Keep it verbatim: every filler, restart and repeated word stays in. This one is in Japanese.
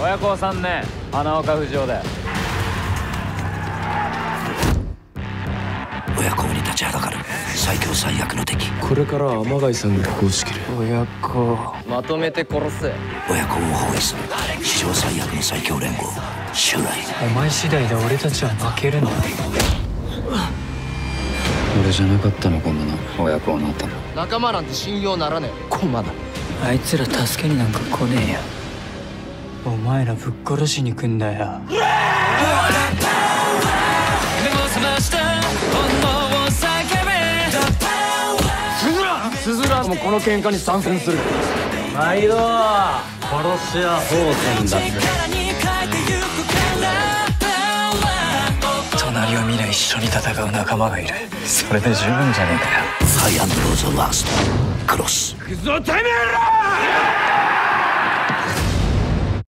親子さんねん花岡不二夫だよ。 親子に立ちはだかる最強最悪の敵。 これから天貝さんがこう仕切る。 親子まとめて殺せ。 親子を包囲する史上最悪の最強連合襲来。 お前次第で俺たちは負けるんだ。 俺じゃなかったのかもな、親子をなったの。 仲間なんて信用ならねえ。 駒だ。 あいつら助けになんか来ねえよ。お前らぶっ殺しに来んだよ。 スズラもこの喧嘩に参戦する。毎度殺し屋当選だぜ。 隣を見ない一緒に戦う仲間がいる。それで十分じゃねえかよ。 ハイアンドローズラストクロス。 くぞてめえら！